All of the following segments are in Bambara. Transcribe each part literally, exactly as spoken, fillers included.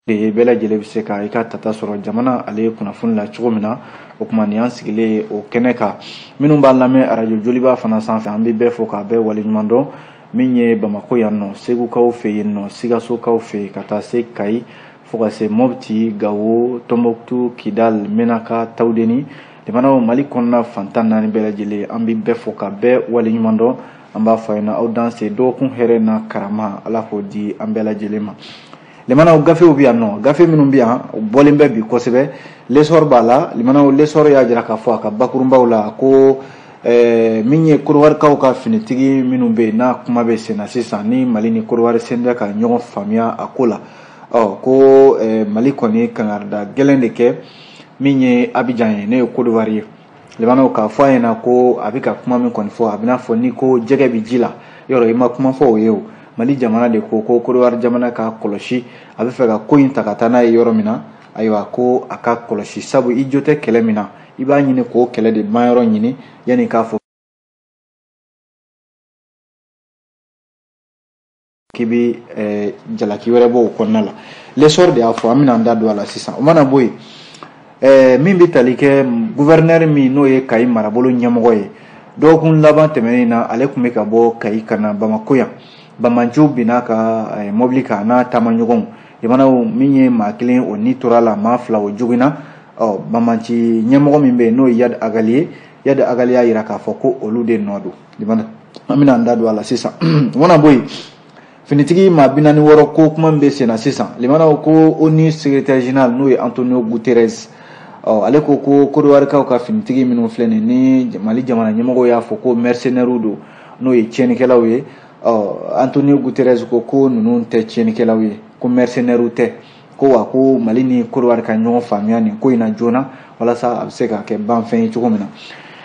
de bɛɛ lajɛlen bɛ se ka i ka tata sɔrɔ jamana ale kunnafoni la cogo min na o kuma nin y'an sigilen o kɛnɛ kan minnu b'a lamɛn arajo joliba fana sanfɛ an bɛ bɛɛ fɔ k'a bɛɛ waleɲuman dɔn min ye Bamako yan nɔ Segukaw fɛ yen nɔ Sikasokaw fɛ ka taa se Kayi fo ka se Mopti Gawo Tombouctou Kidal Menaka Tawudeni jamanaw Mali kɔnɔna fantan naani bɛɛ lajɛlen an bɛ bɛɛ fɔ k'a bɛɛ waleɲuman dɔn an b'a fɔ a ɲɛna aw dan se dɔgɔkun hɛrɛ na karama Ala k'o di an bɛɛ lajɛlen ma. Limanaw gafew bi yan nɔ gafe minnu bi yan bɔlen bɛ bi kosɛbɛ lesor b'a la limanaw lesor y'a jira k'a fɔ a ka bakurunbaw la ko ɛɛ min ye Kodiwarikaw ka finitigi minnu bɛ yen n'a kuma bɛ sen na sisan ni Mali ni Kodiwari sen bɛ ka ɲɔgɔn faamuya a ko la ɔ ko ɛɛ Mali kɔni kangarida gɛlɛn de kɛ min ye Abidjan ye ne ye Kodiwari ye limanaw k'a fɔ a ɲɛna ko a bɛ ka kuma min kɔni fɔ a bɛ n'a fɔ ni ko jɛgɛ bɛ ji la yɔrɔ i ma kuma fɔ o ye o Mali jamana de ko ko Kodiwari jamana ka kɔlɔsi a bɛ fɛ ka ko in ta ka taa n'a ye yɔrɔ min na ayiwa ko a ka kɔlɔsi sabu i jo tɛ kɛlɛ min na i b'a ɲini k'o kɛlɛ de ban yɔrɔ ɲini yanni k'a fɔ k'i bɛ ɛɛ jalaki wɛrɛ bɔ o kɔnɔna la lesor de y'a fɔ an bɛna an da don a la sisan o mana bɔ yen ɛɛ min bɛ tali kɛ gouverneur min n'o ye Kayi marabolo ɲɛmɔgɔ ye dɔgɔkun laban tɛmɛnen na ale tun bɛ ka bɔ Kayi ka na Bamako yan Bamanju bin'a ka mobili kan n'a taamaɲɔgɔnw jamanaw min ye maa kelen o ni tora la maa fila o joginna ɔ Bamanci ɲɛmɔgɔ min bɛ yen n'o ye Yadi Agali ye Yadi Agali y'a jira k'a fɔ ko olu de nɔ don jamana an bɛna an da don a la sisan o mana bɔ yen finitigi maa bi naani wɔɔrɔ ko kuma min bɛ sen na sisan jamanaw ko ONU secrétaire général n'o ye Antonio Guterres ɔ ale ko ko Kodiwarikaw ka finitigi minnu filɛ nin ni Mali jamana ɲɛmɔgɔw y'a fɔ ko mercenaires don n'o ye tiɲɛnikɛlaw ye ɔ Antonio Guterres ko ko ninnu tɛ tiɲɛnikɛlaw ye ko mercenaires tɛ ko wa ko Mali ni Kodiwari ka ɲɔgɔn faamuya nin ko in na joona walasa a bɛ se ka kɛ banfɛn ye cogo min na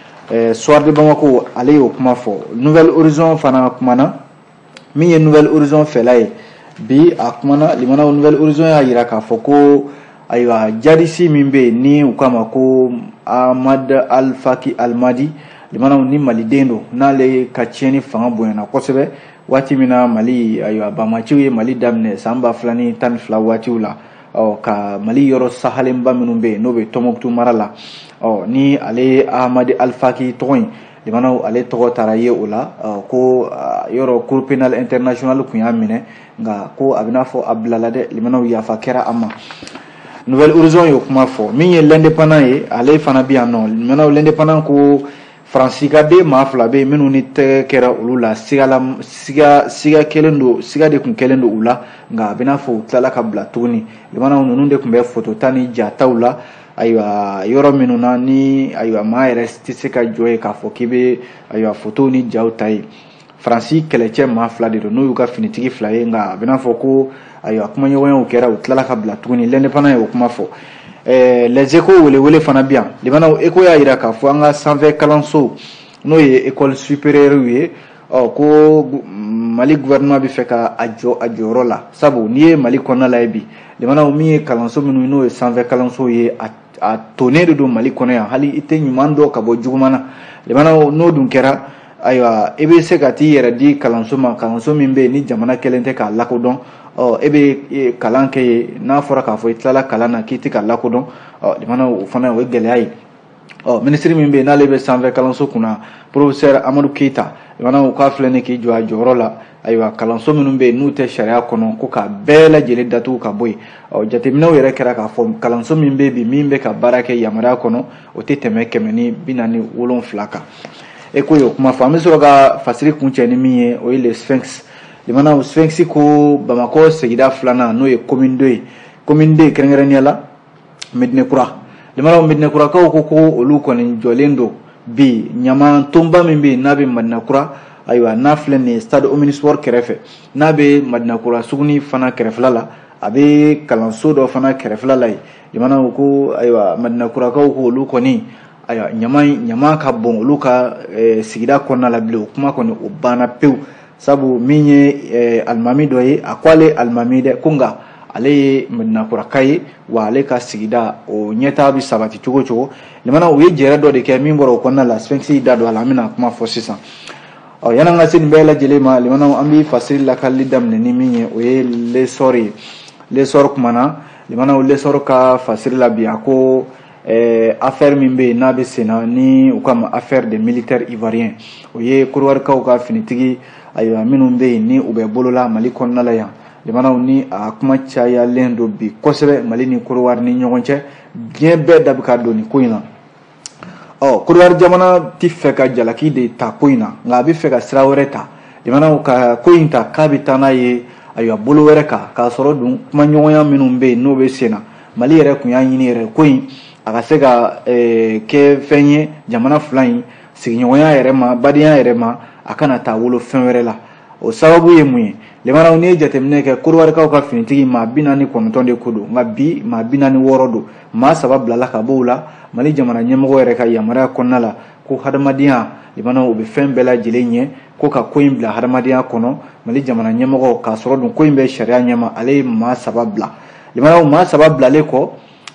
ɛɛ Soir de Bamako ale y'o kuma fɔ Nouvelle Horizon fana kumana min ye Nouvelle Horizon fɛla ye bi a kumana limanaw Nouvelle Horizon y'a jira k'a fɔ ko ayiwa jadisi min bɛ yen ni u k'a ma ko Ahmad Al-Faki Al-Mahdi limanaw ni maliden don n'ale ka tiɲɛni fanga bonyana kosɛbɛ waati min na Mali ayiwa Bamaciw ye Mali daminɛ san ba fila ni tan ni fila waatiw la ɔ ka Mali yɔrɔ sahalenba minnu bɛ yen n'o bɛ Tombouctou mara la ɔ ni ale Ahmad Al-Faki tɔgɔ in limanaw ale tɔgɔ taara ye o la ɔ ko yɔrɔ Cour pénale internationale tun y'a minɛ nka ko a bɛ n'a fɔ a bilala dɛ limanaw yafa kɛra a ma Nouvelle Horizon y'o kuma fɔ min ye l'indépendant ye ale fana bɛ yan nɔ limanaw l'indépendant ko Faransi ka den maa fila bɛ yen minnu ni tɛgɛ kɛra olu la siga la siga siga kelen don siga de tun kɛlen don u la nka a bɛ n'a fɔ u tilala ka bila tuguni limanaw ninnu de tun bɛ foto ta ni jataw la ayiwa yɔrɔ minnu na ni ayiwa maa yɛrɛ tɛ se ka jɔ ye k'a fɔ k'i bɛ ayiwa fotow ni jaw ta ye Faransi kɛlɛcɛ maa fila de don n'o y'u ka finitigi fila ye nka a bɛ n'a fɔ ko ayiwa kumaɲɔgɔnyaw kɛra u tilala ka bila tuguni l'indépendant y'o kuma fɔ. Eh, les échos welewele fana bi yan limanaw écho y'a jira k'a fɔ an ka sanfɛ kalanso n'o ye école supérieure ye ɔ ko Mali gouvernement bɛ fɛ ka a jɔ a jɔyɔrɔ la sabu n'i ye Mali kɔnɔna la ye bi limanaw min ye kalanso minnu n'o ye sanfɛ kalanso ye a a tonnen de don Mali kɔnɔ yan hali i tɛ ɲuman dɔ ka bɔ juguman na limanaw n'o dun kɛra ayiwa i bɛ se ka t'i yɛrɛ di kalanso ma kalanso min bɛ yen ni jamana kɛlen tɛ k'a lakodɔn ɔ e bɛ kalan kɛ ye n'a fɔra k'a fɔ i tilala kalan na k'i tɛ ka lakodɔn ɔ limanaw o fana o ye gɛlɛya ye ɔ minisiri min bɛ yen n'ale bɛ sanfɛ kalanso kunna professeur Amadou Keita limanaw k'a filɛ nin k'i jɔ a jɔyɔrɔ la ayiwa kalanso minnu bɛ yen n'u tɛ sariya kɔnɔ ko ka bɛɛ lajɛlen datugu ka bɔ yen ɔ jateminɛw yɛrɛ kɛra k'a fɔ kalanso min bɛ yen bi min bɛ ka baara kɛ yamaruya kɔnɔ o tɛ tɛmɛ kɛmɛ ni bi naani wolonfila kan e ko y'o kuma fɔ an bɛ sɔrɔ ka fasiri kuncɛ ni min ye o ye le Sphinx limanaw Sphinx ko Bamako sigida filanan n'o ye commune deux ye commune deux kɛrɛnkɛrɛnnenya la Medinekura limanaw Medinekuraakaw ko ko olu kɔni jɔlen don bi ɲama tonba min bɛ yen n'a bɛ Medinekura ayiwa n'a filɛ nin ye stade Omnisport kɛrɛfɛ n'a bɛ Medinekura suguni fana kɛrɛfɛla la a bɛ kalanso dɔ fana kɛrɛfɛla la yen limanaw ko ayiwa Medinekuraakaw ko olu kɔni ayiwa ɲama ɲama ka bon olu ka eh, sigida kɔnɔna la bilen o kuma kɔni o banna pewu sabu min ye eh, alimami dɔ ye a ko ale alimami dɛ ko nka ale ye Medinakuraka ye wa ale ka sigida o ɲɛtaa bɛ sabati cogo cogo limanaw u ye jɛrɛ dɔ de kɛ min bɔra o kɔnɔna la Sphinx da don a la an bɛna kuma fɔ sisan ɔ yan'an ka se nin bɛɛ lajɛlen ma limanaw an bɛ fasiri lakalili daminɛ ni min ye o ye lesor ye lesor kumana limana lesor ka fasiri la bi ako eh, affaire min be n'a be sena ni u kama affaire de militaire ivoirien o ye kurwar kaw ka finitigi ayiwa minnu be ni u bɛ bolola Mali kɔnɔna la yan limana ni a kuma cayalen do bi kosɛbɛ Mali ni kurwar ni ɲɔgɔn cɛ diɲɛ bɛɛ da bɛ ka don ni ko in na ɔ kurwar jamana ti fɛ ka jalaki de ta ko in na nka a bɛ fɛ ka sira wɛrɛ ta limana ka ko in ta k'a bɛ taa n'a ye ayiwa bolo wɛrɛ kan k'a sɔrɔ dun kuma ɲɔgɔnya minnu bɛ yen n'o bɛ sen na Mali yɛrɛ tun y'a ɲini yɛrɛ ko in a ka se ka eh, kɛ fɛn ye jamana fila in sigiɲɔgɔnya yɛrɛ ma badenya yɛrɛ ma a kana taa wolo fɛn wɛrɛ la o sababu ye mun ye limanaw ni ye jateminɛ kɛ Korowari-kaw ka finitigi maa bi naani kɔnɔntɔn de ko don nka bi maa bi naani wɔɔrɔ don maa saba bilala ka bɔ o la Mali jamana ɲɛmɔgɔ yɛrɛ ka yamaruya kɔnɔna la ko hadamadenya limanaw o bɛ fɛn bɛɛ lajɛlen ɲɛ ko ka ko in bila hadamadenya kɔnɔ Mali jamana ɲɛmɔgɔ k'a sɔrɔ dun ko in bɛ sariya ɲɛma ale ye maa saba bila limanaw maa saba bilalen kɔ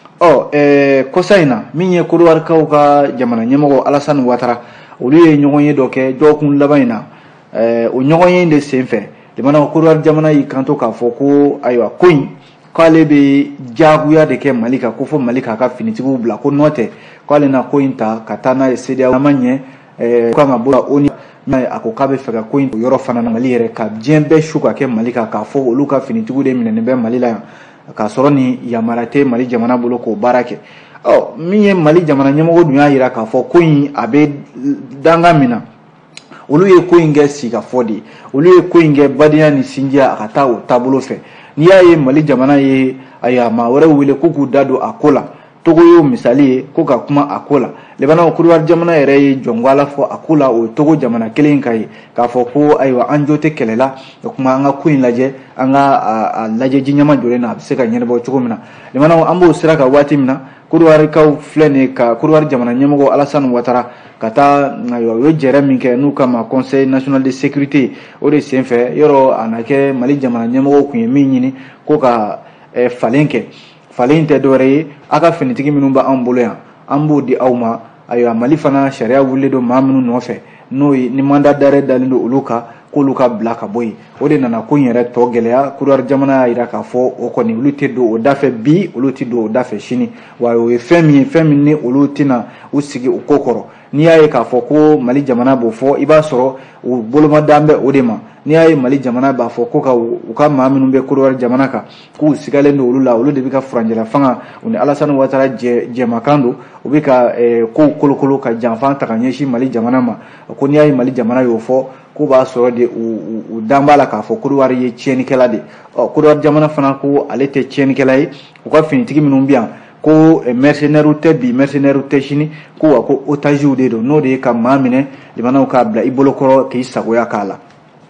ɔ ɛɛ kɔsa in na min ye Korowari-kaw ka jamana ɲɛmɔgɔ Alasani Watara olu ye ɲɔgɔn ye dɔ kɛ dɔgɔkun laban in na ɛɛ o ɲɔgɔn ye de sen fɛ limanaw Korowari jamana y'i kanto k'a fɔ ko ayiwa ko in k'ale bɛ jagoya de kɛ Mali kan ko fɔ Mali k'a ka finitigiw bila ko nɔ tɛ k'ale na ko in ta ka taa n'a ye C E D E A O ma ɲɛ ɛɛ ko kan ka bɔ O N U a ko k'a bɛ fɛ ka ko in o yɔrɔ fana na Mali yɛrɛ ka diɲɛ bɛɛ su ka kɛ Mali kan k'a fɔ olu ka finitigiw de minɛnen bɛ Mali la yan k'a sɔrɔ ni yamaruya tɛ Mali jamana bolo k'o baara kɛ ɔ min ye Mali jamana ɲɛmɔgɔ dun y'a jira k'a fɔ ko in a bɛ danga min na olu ye ko in kɛ sigafɔ de ye olu ye ko in kɛ badenya ni sinjiya a ka taa o taabolo fɛ n'i y'a ye Mali jamana ye ayiwa maa wɛrɛ wele ko k'u da don a ko la Togo y'o misali ye ko ka kuma a ko la limanaw Korowari jamana yɛrɛ ye jɔngwala fɔ a ko la o Togo jamana kelen ka ye k'a fɔ ko ayiwa an jo tɛ kɛlɛ la o kuma an ka ko in lajɛ an ka a lajɛ ji ɲɛma jɔlen na a bɛ se ka ɲɛnabɔ cogo min na limanaw an b'o sira kan waati min na Korowari-kaw filɛ nin ye ka Korowari jamana ɲɛmɔgɔ Alasani Watara ka taa ayiwa u ye jɛrɛ min kɛ n'u kama Conseil national de sécurité o de sen fɛ yɔrɔ a na kɛ Mali jamana ɲɛmɔgɔw tun ye min ɲini ko ka eh, falen kɛ falen tɛ dɔwɛrɛ ye a ka finitigi minnu b'an bolo yan an b'o di aw ma ayiwa Mali fana sariya wulilen don maa minnu nɔfɛ n'o ye ni mandat d'arrêt dalen don olu kan k'olu ka bila ka bɔ yen o de nana ko in yɛrɛ tɔ gɛlɛya Korowari jamana y'a jira k'a fɔ o kɔni olu tɛ don o da fɛ bi olu tɛ don o da fɛ sini wa o ye fɛn min ye fɛn min ni olu tɛna u sigi o ko kɔrɔ n'i y'a ye k'a fɔ ko Mali jamana b'o fɔ i b'a sɔrɔ u bolomadan bɛ o de ma n'i y'a ye Mali jamana b'a fɔ ko ka u ka maa minnu bɛ Korowari jamana kan k'u sigalen don olu la olu de bɛ ka furanjɛla fanga u ni Alasani Watara jɛ jɛmakan don u bɛ ka eh, kow kolokolo ka janfan ta ka ɲɛsin Mali jamana ma ko n'i y'a ye Mali jamana y'o fɔ ko b'a sɔrɔ de u dan b'a la k'a fɔ Korowari ye tiɲɛnikɛla de ɔ Korowari jamana fana ko ale tɛ tiɲɛnikɛla ye u ka finitigi minnu bɛ yan ko mercenaires tɛ bi mercenaires tɛ sini ko wa ko otages de don n'o de ye ka maa minɛ limanaw k'a bila i bolokɔrɔ k'i sagoya k'a la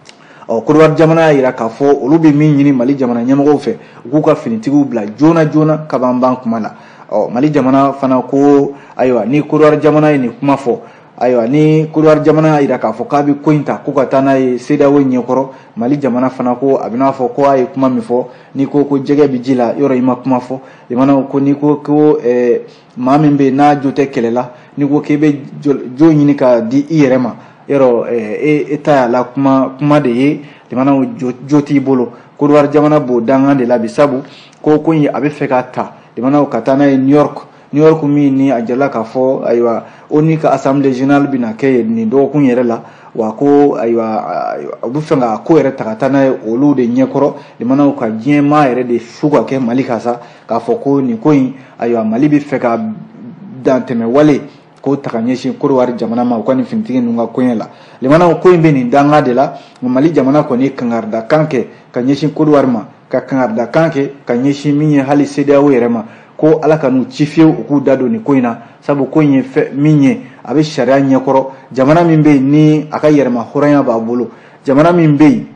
ɔ Korowari jamana y'a jira k'a fɔ olu bɛ min ɲini Mali jamana ɲɛmɔgɔw fɛ u k'u ka finitigiw bila joona joona kaban ban kuma la ɔ Mali jamana fana ko ayiwa ni Korowari jamana ye nin kuma fɔ ayiwa ni Korowari jamana y'a jira k'a fɔ k'a bɛ ko in ta ko ka taa n'a ye C E D E A O ɲɛkɔrɔ Mali jamana fana ko a bɛ n'a fɔ ko a ye kuma min fɔ n'i ko ko jɛgɛ bɛ ji la yɔrɔ i ma kuma fɔ limanaw ko n'i ko ko ɛɛ maa min bɛ yen n'a jo tɛ kɛlɛ la n'i ko k'i bɛ jo ɲini ka di i yɛrɛ ma yɔrɔ e e ta y'a la kuma kuma de ye limanaw jo jo t'i bolo Korowari jamana b'o dangan de la bi sabu ko ko in a bɛ fɛ ka ta limanaw ka taa n'a ye New York New York min ni a jala k'a fɔ ayiwa O N U ka assemblée générale bɛna kɛ nin dɔgɔkun yɛrɛ la wa ko ayiwa u bɛ fɛ ka ko yɛrɛ ta ka taa n'a ye olu de ɲɛkɔrɔ limanaw ka diɲɛmaa yɛrɛ de su ka kɛ Mali kan sa k'a fɔ ko nin ko in ayiwa Mali bɛ fɛ ka dantɛmɛ wale k'o ta ka ɲɛsin Korowari jamana ma u ka nin finitigi ninnu ka koɲɛ la limanaw ko in bɛ nin danga de la Mali jamana kɔni ye kangaridakan kɛ ka ɲɛsin Korowari ma ka kangaridakan kɛ ka ɲɛsin min ye hali C E D E A O yɛrɛ ma ko Ala ka n'u ci fiyewu u k'u da don nin ko in na sabu ko in ye fɛn min ye a bɛ sariya ɲɛkɔrɔ jamana min bɛ yen ni a ka yɛrɛma hɔrɔnya b'a bolo jamana min bɛ yen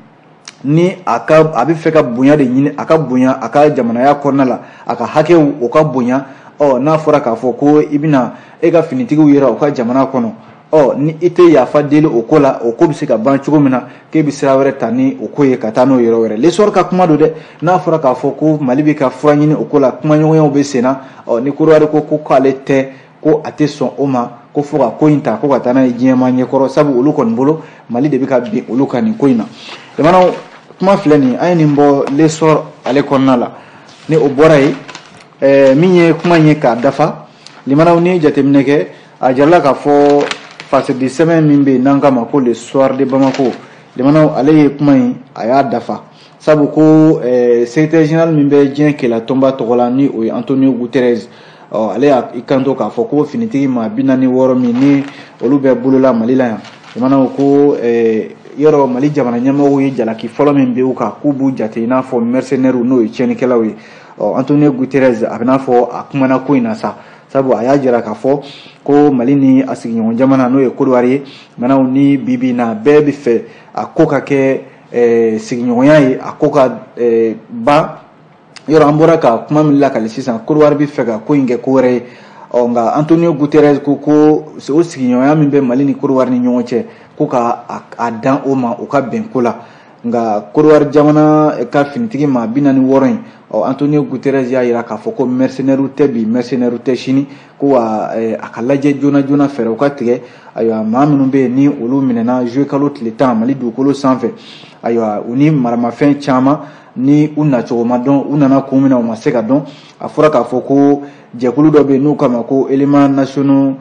ni a ka a bɛ fɛ ka bonya de ɲini a ka bonya a ka jamanaya kɔnɔna la a ka hakɛw o ka bonya ɔ n'a fɔra k'a fɔ ko i bɛna e ka finitigiw yira u ka jamana kɔnɔ ɔ ni i tɛ yafa deli o ko la o ko bɛ se ka ban cogo min na k'e bɛ sira wɛrɛ ta ni o ko ye ka taa n'o yɔrɔ wɛrɛ l'histoire ka kuma don dɛ n'a fɔra k'a fɔ ko Mali bɛ ka fura ɲini o ko la kumaɲɔgɔnyaw bɛ sen na ɔ ni Korowari ko ko k'ale tɛ ko a tɛ sɔn o ma ko fo ka ko in ta ko ka taa n'a ye diɲɛma ɲɛkɔrɔ sabu olu kɔni bolo Mali de bɛ ka bin olu kan nin ko in na jamanaw kuma filɛ nin an ye nin bɔ l'histoire ale kɔnɔna la ni o bɔra ye eh, min ye kuma ye k'a dafa limanaw ni jateminɛ kɛ a jarala k'a fɔ face de semaine min bɛ n'an k'a ma ko le soir de Bamako limanaw ale ye kuma in a y'a dafa sabu ko eh, secrétaire général min bɛ diɲɛ kɛlɛ tɔnba tɔgɔ la ni o ye Antonio Guterres ɔ ale y'a kanto k'a fɔ ko finitigi maa bi naani wɔɔrɔ min ni olu bɛ bolola Mali la yan limanaw ko eh, yɔrɔ Mali jamana ɲɛmɔgɔw ye jalaki fɔlɔ min bɛ u kan k'u b'u jate i n'a fɔ mercenaires n'o ye tiɲɛnikɛlaw ye ɔ Antonio Guterres a bɛ n'a fɔ a kumana ko in na sa sabu a y'a jira k'a fɔ ko Mali ni a sigiɲɔgɔn jamana n'o ye Côte d'Ivoire ye manaw ni bibi na bɛɛ bɛ fɛ a ko ka kɛ eh, sigiɲɔgɔnya ye a ko ka eh, ban yɔrɔ an bɔra ka kuma min lakali sisan Côte d'Ivoire bɛ fɛ ka ko in kɛ ko wɛrɛ ye ɔ nka Antonio Guterres ko ko o sigiɲɔgɔnya min bɛ Mali ni Côte d'Ivoire ni ɲɔgɔn cɛ ko ka a dan o ma o ka bɛn ko la nka Côte d'Ivoire jamana ka finitigi maa bi naani wɔɔrɔ in ɔ Antonio Guterres y'a jira k'a fɔ ko mercenaires tɛ bi mercenaires tɛ sini ko a a ka lajɛ joona joona fɛɛrɛw ka tigɛ ayiwa maa minnu bɛ yen ni olu minɛna juillet kalo tile tan Mali dugukolo sanfɛ ayiwa u ni maramafɛn caman ni u nacogo ma dɔn u nana kun min na u ma se ka dɔn a fɔra k'a fɔ ko jɛkulu dɔ bɛ yen n'u k'a ma ko éléments nationaux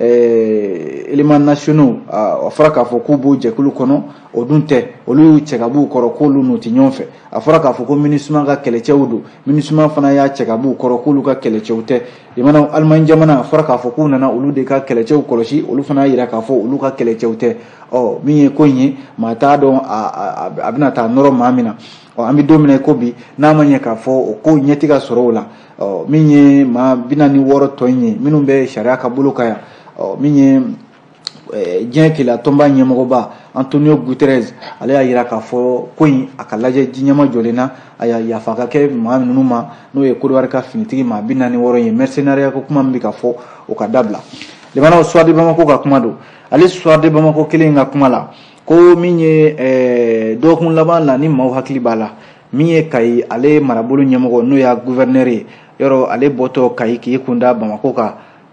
eh, éléments nationaux a fɔra k'a fɔ k'u b'o jɛkulu kɔnɔ o dun tɛ olu cɛ ka b'u kɔrɔ k'olu n'u tɛ ɲɔgɔn fɛ a fɔra k'a fɔ ko MINUSMA ka kɛlɛcɛw don MINUSMA fana y'a cɛ ka b'u kɔrɔ k'olu ka kɛlɛcɛw tɛ limanaw Allemagne jamana a fɔra k'a fɔ k'u nana olu de ka kɛlɛcɛw kɔlɔsi olu fana y'a jira k'a fɔ olu ka kɛlɛcɛw tɛ ɔ min ye ko in ye maa t'a dɔn a a bɛna taa nɔrɔ maa min na ɔ an bɛ don min na ko bi n'a ma ɲɛ k'a fɔ o ko ɲɛ tɛ ka sɔrɔ o la ɔ min ye maa bi naani wɔɔrɔ tɔ in ye minnu bɛ sariya ka bolo kan yan ɔ min ye diɲɛ kɛlɛ tɔnba ɲɛmɔgɔba Antonio Guterres ale y'a jira k'a fɔ ko in a ka lajɛ ji ɲɛma jɔlen na a y'a yafa ka kɛ maa ninnu ma n'o ye Côte d'Ivoire ka finitigi maa bi naani wɔɔrɔ ye mercenariat ko kuma min bɛ ka fɔ o ka dabila limanaw soir de Bamako ka kuma don ale soir de Bamako kelen ka kuma la ko min ye dɔgɔkun laban la ni maaw hakili b'a la min ye Kayi ale marabolo ɲɛmɔgɔ n'o y'a gouverneur ye yɔrɔ ale bɔtɔ Kayi k'i kunda Bamako kan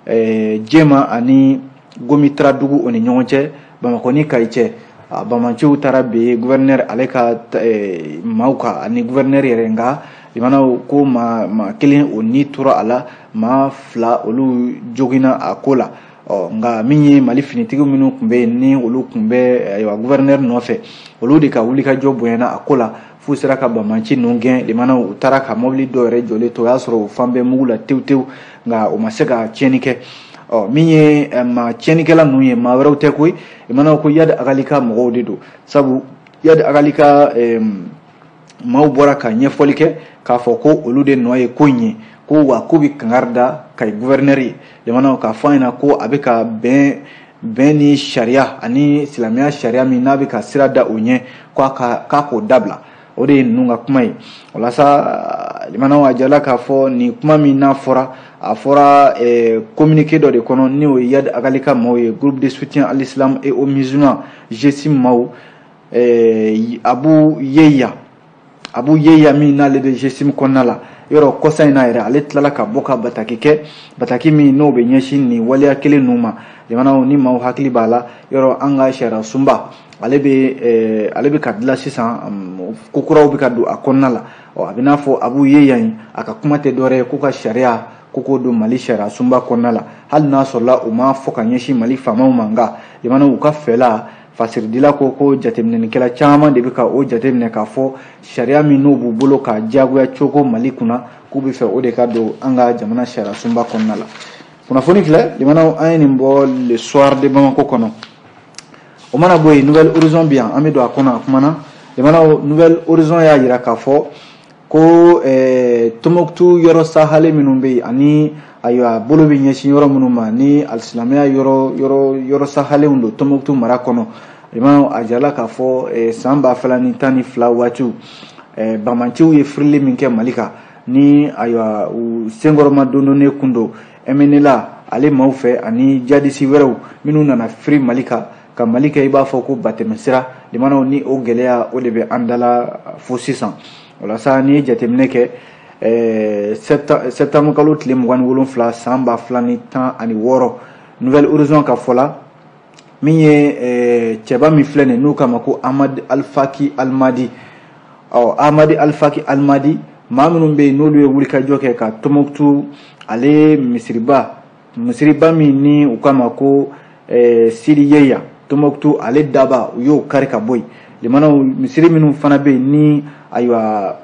Jema ani Gomitaradugu o ni ɲɔgɔn cɛ Bamako ni Kayi cɛ Bamanciw taara bi gouverneur ale ka maaw kan ani gouverneur yɛrɛ nka limanaw ko maa maa kelen o ni tora a la maa fila olu jogina a ko la ɔ nka min ye Mali finitigiw minnu tun bɛ yen ni olu tun bɛ ayiwa gouverneur nɔfɛ olu de ka wulikajɔ bonyana a ko la f'u sera ka Bamanci ninnu gɛn limanaw u taara ka mobili dɔ yɛrɛ jɔlen to o y'a sɔrɔ o fan bɛɛ mugu la tewu tewu nka o ma se ka tiɲɛni kɛ ɔ min ye maa tiɲɛnikɛla ninnu ye maa wɛrɛw tɛ koyi limanaw ko Yadi Agalika mɔgɔw de don sabu Yadi Agalika maaw bɔra ka ɲɛfɔli kɛ k'a fɔ ko olu de nɔ ye ko in ye ko wa ko bɛ kangari da Kayi gouverneur ye limanaw k'a fɔ an ɲɛna ko a bɛ ka bɛn bɛn ni sariya ani silamɛya sariya min n'a bɛ ka sira da o ɲɛ k'a ka k'a k'o dabila o de ye ninnu ka kuma ye walasa limanaw a jala k'a fɔ nin kuma min n'a fɔra a fɔra communiqué dɔ de kɔnɔ n'o ye Yadi Agalika maaw ye groupe de soutien à l'islam et aux musulmans G S I M maaw Abu Yeya Abu Yeya min n'ale bɛ G S I M kɔnɔna la yɔrɔ kɔsa in na yɛrɛ ale tilala ka bɔ ka bataki kɛ bataki min n'o bɛ ɲɛsin nin waleya kelen ninnu ma limanaw ni maaw hakili b'a la yɔrɔ an ka sariya sunba ale bɛ ale bɛ ka dilan sisan ko kuraw bɛ ka don a kɔnɔna la ɔ a bɛ n'a fɔ Abu Yeya in a ka kuma tɛ dɔwɛrɛ ye ko ka sariya ko k'o don Mali sariya sunba kɔnɔna la hali n'a sɔrɔla u ma fɔ ka ɲɛsin Mali faamaw ma nka limanaw u ka fɛla fasiridila ko ko jateminɛlikɛla caman de bɛ ka o jateminɛ k'a fɔ sariya min n'o b'u bolo ka diyagoya cogo Mali kunna k'u bɛ fɛ o de ka don an ka jamana sariya sunba kɔnɔna la kunnafoni filɛ limanaw an ye nin bɔ le soir de Bamako kɔnɔ o mana bɔ yen Nouvelle Horizon bi yan an bɛ don a kɔnɔ a kumana limanaw Nouvelle Horizon y'a jira k'a fɔ ko Tombouctou yɔrɔ sahalen minnu bɛ yen ani ayiwa bolo bɛ ɲɛsin yɔrɔ minnu ma ni alisilamɛya yɔrɔ yɔrɔ yɔrɔ sahalenw don Tombouctou mara kɔnɔ limanaw a jirala k'a fɔ san ba fila ni tan ni fila waatiw Bamanciw ye firili min kɛ Mali kan ni ayiwa u senkɔrɔma dondonnen kun don M N L A ale maaw fɛ ani jadisi wɛrɛw minnu nana firi Mali kan ka Mali kɛ i b'a fɔ ko batɛmɛsira limanaw ni o gɛlɛya o de bɛ an dala fo sisan walasa n'i ye jateminɛ kɛ septembre kalo tile mugan ni wolonwula san ba fila ni tan ani wɔɔrɔ Nouvelle Horizon ka fɔ la min ye cɛba min filɛ nin n'o k'a ma ko Amadi Alfaki Almadi ɔ Amadi Alfaki Almadi maa minnu bɛ yen n'olu ye wulikajɔ kɛ ka Tombouctou ale misiriba misiriba min ni u k'a ma ko ɛɛ Sidi Yeya Tombouctou ale daba u y'o kari ka bɔ yen limanaw misiri minnu fana bɛ yen ni ayiwa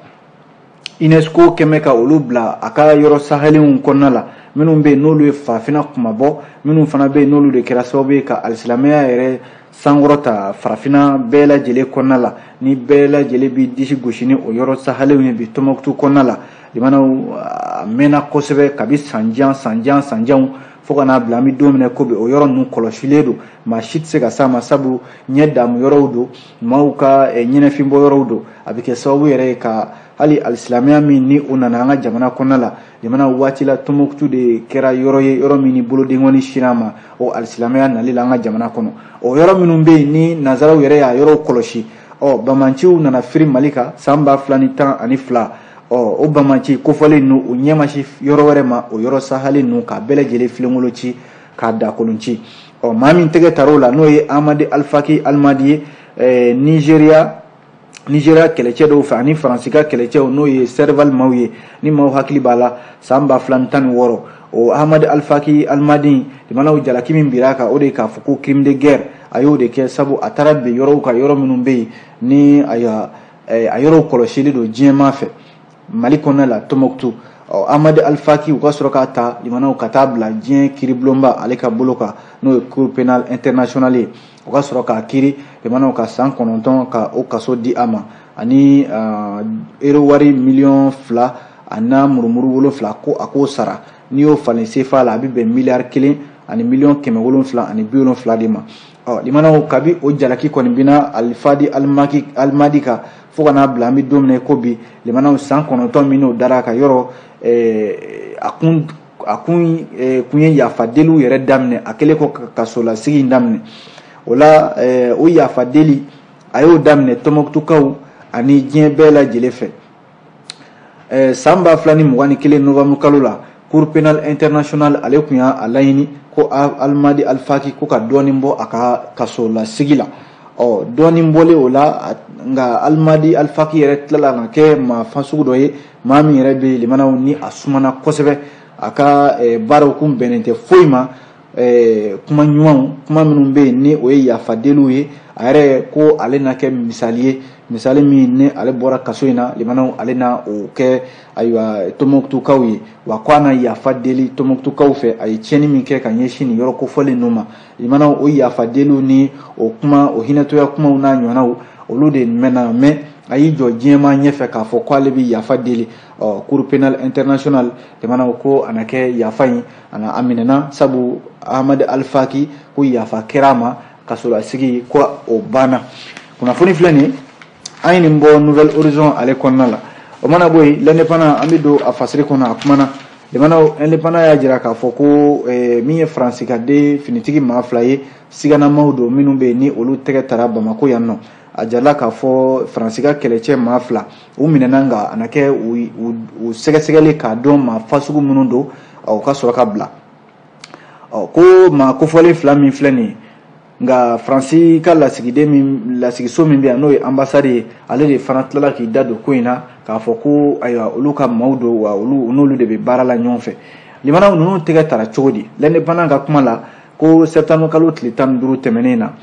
UNESCO kɛmɛ ka olu bila a ka yɔrɔ sahelenw kɔnɔna la minnu bɛ yen n'olu ye farafinna kumabɔ minnu fana bɛ yen n'olu de kɛra sababu ye ka alisilamɛya yɛrɛ sankɔrɔta farafinna bɛɛ lajɛlen kɔnɔna la ni bɛɛ lajɛlen bɛ disi gosi ni o yɔrɔ sahelenw ye bi Tombouctou kɔnɔna la limanaw a mɛnna kosɛbɛ kabi sanjan sanjan sanjanw fo ka n'a bila an bɛ don min na ko bi o yɔrɔ ninnu kɔlɔsilen don maa si tɛ se ka s'a ma sabu ɲɛ daamu yɔrɔw don maaw ka ɲɛnɛfinbɔ yɔrɔw don a bɛ kɛ sababu yɛrɛ ye ka hali alisilamɛya min ni o nana an ka jamana kɔnɔna la jamana waati la Tombouctou de kɛra yɔrɔ ye yɔrɔ min ni bolodengɔnni sira ma o alisilamɛya nali la an ka jamana kɔnɔ o yɔrɔ minnu bɛ yen ni nanzaraw yɛrɛ y'a yɔrɔ kɔlɔsi ɔ bamanciw nana firi Mali kan san ba fila ni tan ani fila ɔ o bamanci kofɔlen ninnu o ɲɛmasi yɔrɔ wɛrɛ ma o yɔrɔ sahalen ninnu k'a bɛɛ lajɛlen filenkolo ci k'a dakolon ci ɔ maa min tɛgɛ tar'o la n'o ye Amadi Alfaki Almadi ye ɛɛ Nigéria Nigeria kɛlɛcɛ dɔw fɛ ani Faransi ka kɛlɛcɛw n'o ye Serval maaw ye ni maaw hakili b'a la san ba fila ni tan ni wɔɔrɔ o Ahmad Alfaki Almadi limanaw jalaki min bir'a kan o de k'a fɔ ko crime de guerre a y'o de kɛ sabu a taara bin yɔrɔw kan yɔrɔ minnu bɛ yen ni a a yɔrɔw kɔlɔsili don diɲɛma fɛ Mali kɔnɔna la Tombouctou ɔ Ahmad Alfaki u ka sɔrɔ k'a ta limanaw ka taa bila diɲɛ kiiribulonba ale ka bolo kan n'o ye Cour pénale internationale ye u ka sɔrɔ k'a kiiri limanaw ka san kɔnɔntɔn ka o kaso di a ma ani euro wari miliyɔn fila a n'a murumuru wolonfila ko a k'o sara n'i y'o falen sefa la a bɛ bɛn miliyari kelen ani miliyɔn kɛmɛ wolonfila ani bi wolonfila de ma ɔ limanaw kabi o jalaki kɔni bina Alfadi Almaki Almadi kan fo ka n'a bila an bɛ don min na ko bi limanaw san kɔnɔntɔn min n'o dara ka yɔrɔ a kun a kun kun ye yafadeliw yɛrɛ daminɛ a kɛlen kɔ ka kasolasigi in daminɛ o la o yafadeli a y'o daminɛ Tombouctoukaw ani diɲɛ bɛɛ lajɛlen fɛ san ba fila ni mugan ni kelen novembre kalo la Cour pénale internationale ale tun y'a laɲini ko Almadi Alfaki ko ka dɔɔnin bɔ a ka kasolasigi la ɔ dɔɔnin bɔlen o la nka Almadi Alfaki yɛrɛ tilala ka kɛ maa fasugu dɔ ye maa min yɛrɛ bɛ limanaw ni a sumana kosɛbɛ a ka baaraw kun bɛnnen tɛ foyi ma kuma ɲumanw kuma minnu bɛ yen ni o ye yafadeliw ye a yɛrɛ ko ale na kɛ misali ye misali min ni ale bɔra kaso in na limanaw ale na o kɛ ayiwa Tombouctoukaw ye wa ko a na yafa deli Tombouctoukaw fɛ a ye tiɲɛni min kɛ ka ɲɛsin nin yɔrɔ kofɔlen ninnu ma limanaw o yafadeliw ni o kuma o hinɛtoya kumaw n'a ɲɔgɔnnaw olu de mɛnna mɛ a y'i jɔ diɲɛma ɲɛfɛ k'a fɔ ko ale bɛ yafa deli ɔ Cour pénale internationale limanaw ko a na kɛ yafa in a na a minɛna sabu Ahmad Alfaki ko yafa kɛra a ma kasolasigi ko o banna kunnafoni filɛ nin ye an ye nin bɔ Nouvelle Horizon ale kɔnɔna la o mana bɔ yen l'indépendant an bɛ don a fasiri kɔnɔ a kumana limanaw indépendant y'a jira k'a fɔ ko min ye Faransi ka den finitigi maa fila ye siganamaw don minnu bɛ yen ni olu tɛgɛ tara Bamako yan nɔ a jarala k'a fɔ Faransi ka kɛlɛcɛ maa fila u minɛna nka a na kɛ u sɛgɛsɛgɛli k'a dɔn maa fasugu minnu don u ka sɔrɔ ka bila ɔ ko maa kofɔlen fila min filɛ nin ye nka Faransi ka lasigiden min lasigiso min bɛ yan n'o ye ambassade ye ale de fana tilala k'i da don ko in na k'a fɔ ko ayiwa olu ka maaw don wa olu n'olu de bɛ baara la ɲɔgɔn fɛ limanaw ninnu tɛgɛ tara cogo di l'indépendant ka kuma la ko septembre kalo tile tan ni duuru tɛmɛnen na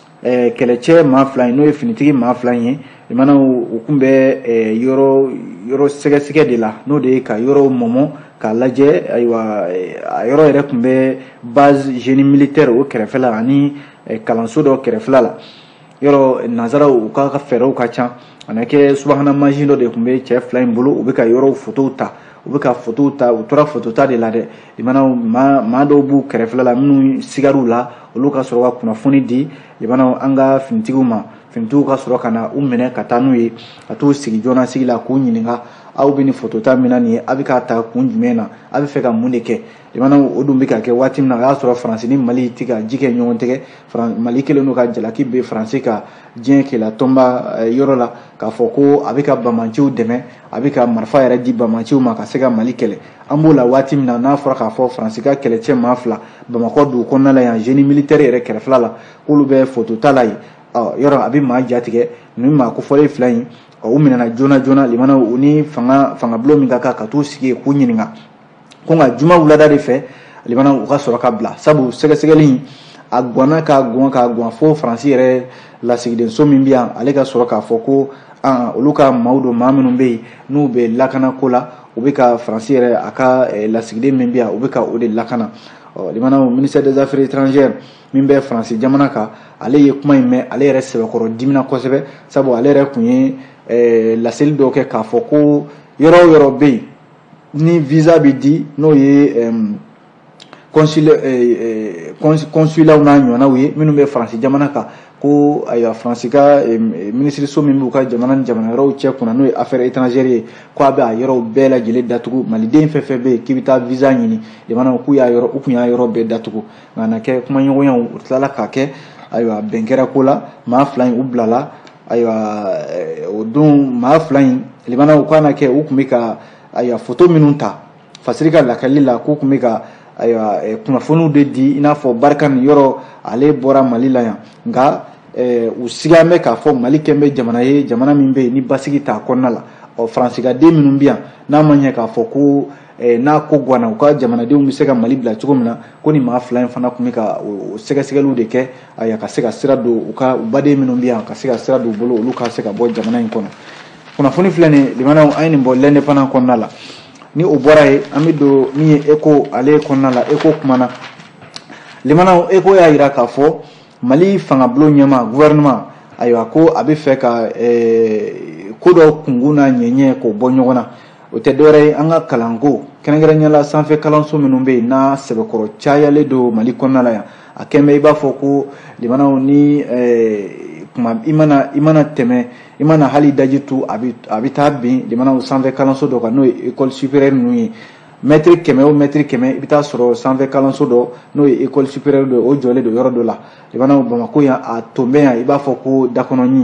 kɛlɛcɛ maa fila in n'o ye finitigi maa fila in ye limanaw u kun bɛ yɔrɔ yɔrɔ sɛgɛsɛgɛ de la n'o de ye ka yɔrɔ mɔmɔ k'a lajɛ ayiwa a yɔrɔ yɛrɛ tun bɛ base génie militaire o kɛrɛfɛla ani kalanso dɔ kɛrɛfɛla la yɔrɔ nanzaraw u ka fɛɛrɛw ka ca a na kɛ subahana mansin dɔ de tun bɛ cɛ fila in bolo u bɛ ka yɔrɔw fotow ta u bɛ ka fotow ta u tora foto ta de la dɛ limanaw maa maa dɔw b'u kɛrɛfɛla la minnu sigar'u la olu ka sɔrɔ ka kunnafoni di limanaw an ka finitigiw ma finitigiw ka sɔrɔ ka na u minɛ ka taa n'u ye ka t'u sigi joona sigi la k'u ɲininka aw bɛ nin foto ta min na nin ye a bɛ k'a ta kun jumɛn na a bɛ fɛ ka mun de kɛ limanaw o dun bɛ ka kɛ waati min na o y'a sɔrɔ Faransi ni Mali tɛ ka ji kɛ ɲɔgɔn tɛgɛ Mali kɛlen don ka jalaki bɛ Faransi ka diɲɛ kɛlɛtɔnba yɔrɔ la k'a fɔ ko a bɛ ka bamanciw dɛmɛ a bɛ ka marifa yɛrɛ di bamanciw ma ka se ka Mali kɛlɛ an b'o la waati min na n'a fɔra k'a fɔ Faransi ka kɛlɛcɛ maa fila Bamakɔ dugu kɔnɔna la yan génie militaire yɛrɛ kɛrɛfɛla la k'olu bɛ foto ta la yen ɔ yɔrɔ a bɛ maa jatigɛ nin maa kofɔlen fila in o minana jona jona limana uni fanga fanga blo min ka ka to sigi ku nyininga ko nga juma wulada de fe limana u ka sɔrɔ ka bila sabu sɛgɛsɛgɛli a gwana ka gwan ka gwan fo France yɛrɛ lasigiden so min bi yan ale ka sɔrɔ k'a fɔ ko an olu ka maaw do maa minnu bɛ yen n'u bɛ lakana ko la u bɛ ka France yɛrɛ a ka lasigiden min bi yan u bɛ ka o de lakana ɔ limana ministère des affaires étrangères min bɛ France jamana kan ale ye kuma in mɛn ale yɛrɛ sɛbɛkɔrɔ dimina kosɛbɛ sabu ale yɛrɛ kun ye laseli dɔw kɛ k'a fɔ ko yɔrɔ o yɔrɔ bɛ yen ni visa bɛ di n'o ye consulaw n'a ɲɔgɔnnaw ye minnu bɛ France jamana kan ko ayiwa France ka minisiriso min b'u ka jamana ni jamana wɛrɛw cɛ kunna n'o ye affaires étrangères ye ko a bɛ a yɔrɔw bɛɛ lajɛlen datugu maliden fɛn fɛn bɛ yen k'i bɛ taa visa ɲini jamana k'u y'a yɔrɔ u kun y'a yɔrɔ bɛɛ datugu nka na kɛ kumaɲɔgɔnya u tilala k'a kɛ ayiwa bɛn kɛra ko la maa fila in u bilala ayiwa o don maa fila in limana u kana kɛ u kun bɛ ka ayiwa photo minnu ta fasiri ka lakali la k'u kun bɛ ka ayiwa kunnafoniw de di i n'a fɔ barika ni yɔrɔ ale bɔra Mali la yan nka u siga bɛ k'a fɔ Mali kɛ bɛ jamana ye jamana min bɛ yen ni basigi t'a kɔnɔna la ɔ faransigaden minnu bɛ yan n'a ma ɲɛ k'a fɔ ko n'a ko ganna u ka jamanadenw bɛ se ka Mali bila cogo min na ko ni maa fila in fana tun bɛ ka o sɛgɛsɛgɛliw de kɛ ayiwa ka se ka sira don u ka u baden minnu bɛ yan ka se ka sira don u bolo olu ka se ka bɔ jamana in kɔnɔ kunnafoni filɛ nin limanaw an ye nin bɔ l'indépendant kɔnɔna la ni o bɔra ye an bɛ don min ye ECHO ale kɔnɔna la ECHO kumana limanaw ECHO y'a jira k'a fɔ Mali fangabulon ɲɛma gouvernement ayiwa ko a bɛ fɛ ka ko dɔ kungun n'a ɲɛɲɛ k'o bɔ ɲɔgɔn na o tɛ dɔwɛrɛ ye an ka kalanko kɛrɛnkɛrɛnnenya la sanfɛ kalanso minnu bɛ yen n'a sɛbɛkɔrɔ cayalen don Mali kɔnɔna la yan a kɛn bɛ i b'a fɔ ko limanaw ni kuma i mana i mana tɛmɛ i mana hali daji tu a bɛ a bɛ taa bin limanaw sanfɛ kalanso dɔ kan n'o ye école supérieure ninnu ye mètre kɛmɛ o mètre kɛmɛ i bɛ taa sɔrɔ sanfɛ kalanso dɔ n'o ye école supérieure dɔ o jɔlen don yɔrɔ dɔ la limanaw Bamako yan a tun bɛ yan i b'a fɔ ko dakɔnɔɲi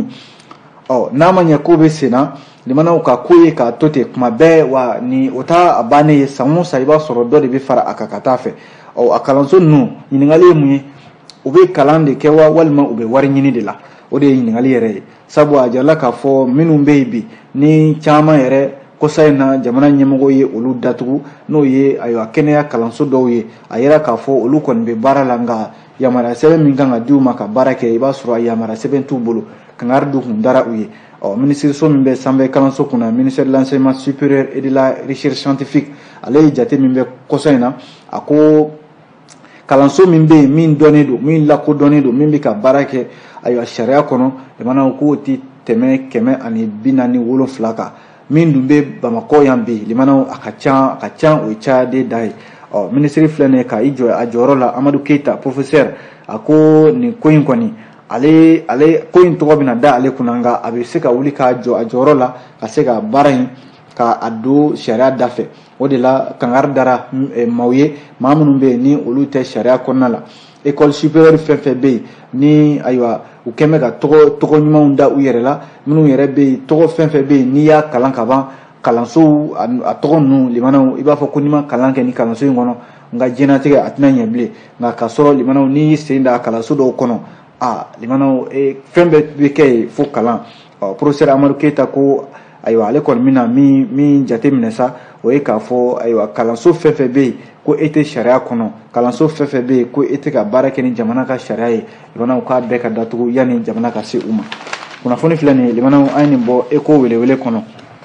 ɔ n'a ma ɲɛ ko bɛ sen na limanaw ka ko ye k'a to ten kuma bɛɛ wa ni o t'a a bannen ye san o san i b'a sɔrɔ dɔ de bɛ fara a kan ka taa fɛ ɔ a kalanso ninnu ɲininkali ye mun ye u bɛ kalan de kɛ wa walima u bɛ wari ɲini de la o de ye ɲininkali yɛrɛ ye sabu a jarala k'a fɔ minnu bɛ yen bi ni caman yɛrɛ kosa in na jamana ɲɛmɔgɔ ye olu datugu n'o ye ayiwa kɛnɛya kalanso dɔw ye a yɛrɛ k'a fɔ olu kɔni bɛ baara la nka yamaruya sɛbɛn min kan ka di u ma ka baara kɛ i b'a sɔrɔ a yamaruya sɛbɛn t'u bolo kangari dɔ tun dara u ye ɔ minisiriso min bɛ sanfɛ kalanso kunna ministère de l'enseignement supérieur et de la recherche scientifique ale ye jate min bɛ kɔsa in na a ko kalanso min bɛ yen min dɔnnen don min lakodɔnnen don min bɛ ka baara kɛ ayiwa sariya kɔnɔ jamana k'o tɛ tɛmɛ kɛmɛ ani bi naani wolonfila kan min dun bɛ Bamako yan bi limanaw a ka ca a ka ca o ye cayaden da ye ɔ minisiri filɛ nin ye ka i jɔ a jɔyɔrɔ la Amadu Keyita professeur a ko nin ko in kɔni ale ale ko in tɔgɔ bɛna da ale kunna nka a bɛ se ka wuli k'a jɔ a jɔyɔrɔ la ka se ka baara in ka a don sariya da fɛ o de la kangari dara maaw ye maa minnu bɛ yen ni olu tɛ sariya kɔnɔna la école supérieure fɛn fɛn bɛ yen ni ayiwa u kɛn bɛ ka tɔgɔ tɔgɔ ɲumanw da u yɛrɛ la minnu yɛrɛ bɛ yen tɔgɔ fɛn fɛn bɛ yen n'i y'a kalan ka ban kalansow a tɔgɔ ninnu limanaw i b'a fɔ ko n'i ma kalan kɛ ni kalanso in kɔnɔ nka diɲɛlatigɛ a tɛna ɲɛ bilen nka ka sɔrɔ limanaw n'i y'i sen da kalanso dɔw kɔnɔ a limanaw fɛn bɛɛ bɛ kɛ yen fo kalan ɔ professeur Amadu Keyita ko ayiwa ale kɔni bɛna min min jate minɛ sa o ye k'a fɔ ayiwa kalanso fɛn fɛn bɛ yen ko e tɛ sariya kɔnɔ kalanso fɛn fɛn bɛ yen ko e tɛ ka baara kɛ ni jamana ka sariya ye limanaw k'a bɛɛ ka datugu yanni jamana ka se u ma kunnafoni filɛ nin ye limanaw an ye nin bɔ ECHO welewele kɔnɔ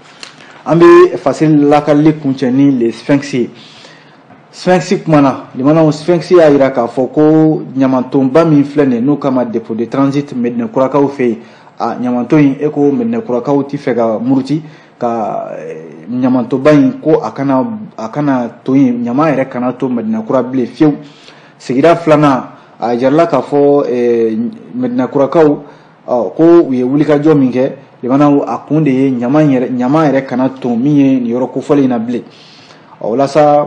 an bɛ fasili lakalili kuncɛ ni le sphinx ye sphinx kumana limanaw sphinx y'a jira k'a fɔ ko ɲamantonba min filɛ nin ye n'o kama dépôt de transit Medina Kurakaw fɛ yen a ɲamanton in ECHO Medina Kurakaw tɛ fɛ ka muruti ka ɲamantonba in ko a kana a kana to yen ɲama yɛrɛ kana to Medina Kura bilen fiyewu sigida filanan a jarala k'a fɔ Medina Kurakaw ko u ye wulikajɔ min kɛ limanaw a kun de ye ɲama yɛrɛ ɲama yɛrɛ kana to min ye nin yɔrɔ kofɔlen in na bilen ɔ walasa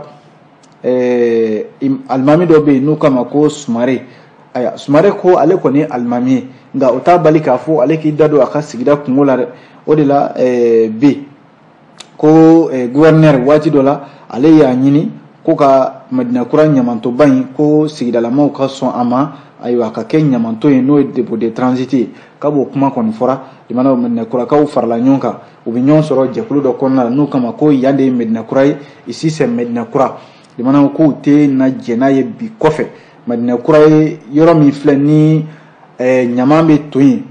alimami dɔ bɛ yen n'u kama ko Sumare aya Sumare ko ale kɔni ye alimami ye nka o t'a bali k'a fɔ ale k'i da don a ka sigida kungo la dɛ o de la bi ko gouverneur waati dɔ la ale y'a ɲini ko ka Medina Kura ɲamanto ba in ko sigidalamaw ka sɔn a ma ayiwa ka kɛ ɲamanto ye n'o ye dépôt de transit ye ka b'o kuma kɔni fɔra limanaw Medina Kurakaw farala ɲɔgɔn kan u bɛ ɲɔgɔn sɔrɔ jɛkulu dɔ kɔnɔna la n'o kama ko yan de ye Medina Kura ye ici c'est Medina Kura limanaw k'u tɛ na jɛ n'a ye bi kɔfɛ Medina Kura ye yɔrɔ min filɛ ni ɲaman bɛ to yen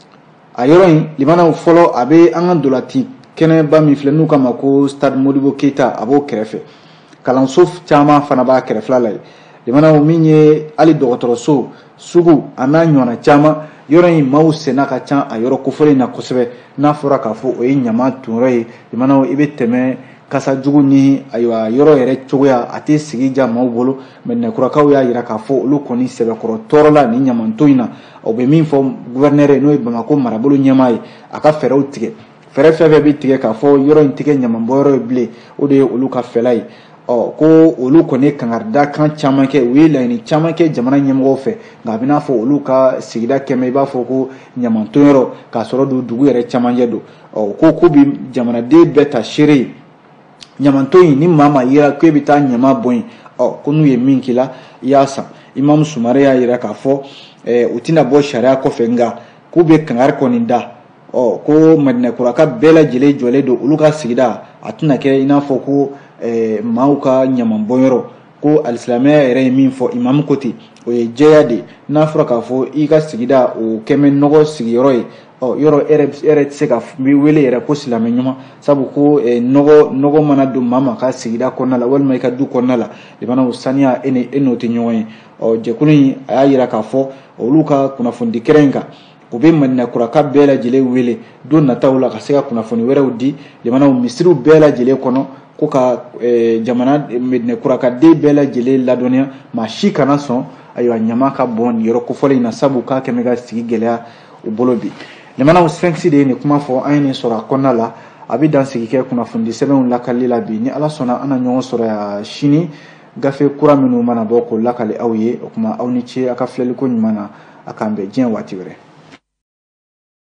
a yɔrɔ in limanaw fɔlɔ a bɛ an ka dolati kɛnɛba min filɛ n'u kama ko stade Modibo Keita a b'o kɛrɛfɛ kalanso caman fana b'a kɛrɛfɛla la ye limanaw min ye hali dɔgɔtɔrɔso sugu a n'a ɲɔgɔnna caman yɔrɔ in maaw senna ka ca a yɔrɔ kofɔlen na kosɛbɛ n'a fɔra k'a fɔ o ye ɲama tunyɔrɔ ye limanaw i bɛ tɛmɛ kasa jugu ni ayiwa yɔrɔ yɛrɛ cogoya a tɛ sigi ja maaw bolo Medina Kurakaw y'a jira k'a fɔ olu kɔni sɛbɛkɔrɔ tɔɔrɔ la ni ɲamanto in na o bɛ min fɔ gouverneur ye n'o ye Bamako marabolo ɲɛmaa ye a ka fɛɛrɛw tigɛ fɛɛrɛ fɛn fɛn bɛ tigɛ k'a fɔ yɔrɔ in tigɛ ɲamanbɔyɔrɔ ye bilen o de ye olu ka fɛla ye ɔ ko olu kɔni ye kangarida kan caman kɛ u ye laɲini caman kɛ jamana ɲɛmɔgɔw fɛ nka a bɛ n'a fɔ olu ka sigida kɛmɛ i b'a fɔ ko ɲamantonyɔrɔ k'a sɔrɔ don dugu yɛrɛ camancɛ don ɔ ko ko bi jamanaden bɛɛ ta seere ye ɲamanto in ni maa ma yira ko e bɛ taa ɲama bɔ yen ɔ ko n'u ye min k'i la i y'a san Imam Sumare y'a jira k'a fɔ u tɛna bɔ sariya kɔfɛ nka k'u bɛ kangari kɔni da ɔ ko Medina Kuraka bɛɛ lajɛlen jɔlen don olu ka sigida a tɛna kɛ i n'a fɔ ko maaw ka ɲamanbɔnyɔrɔ ko alisilamɛya yɛrɛ ye min fɔ Imam ko ten o ye jɛya de n'a fɔra k'a fɔ i ka sigida o kɛ bɛ nɔgɔ sigiyɔrɔ ye ɔ yɔrɔ e yɛrɛ tɛ se ka wele yɛrɛ ko silamɛ ɲuman sabu ko nɔgɔ nɔgɔ mana don maa ma ka sigida kɔnɔna la walima i ka du kɔnɔna la limanaw saniya e ni e n'o tɛ ɲɔgɔn ye ɔ jɛkulu in a y'a jira k'a fɔ olu ka kunnafoni kɛrɛn in kan u bɛ Medina Kuraka bɛɛ lajɛlen wele don nataw la ka se ka kunnafoni wɛrɛw di limanaw misiriw bɛɛ lajɛlen kɔnɔ ko ka jamana Medina Kurakaden bɛɛ lajɛlen ladɔnniya maa si kana sɔn ayiwa ɲama ka bɔn nin yɔrɔ kofɔlen in na sabu k'a kɛ bɛ ka sigi gɛlɛya u bolo bi limanaw Sphinx de ye nin kuma fɔ an ye nin sɔrɔ a kɔnɔna la a bɛ dan sigi kɛ kunnafoni sɛbɛnw lakali la bi ni Ala sɔnna an na ɲɔgɔn sɔrɔ yan sini gafe kura minnu mana bɔ k'o lakali aw ye o kuma aw ni ce a ka filɛliko ɲuman na a k'an bɛn diɲɛ waati wɛrɛ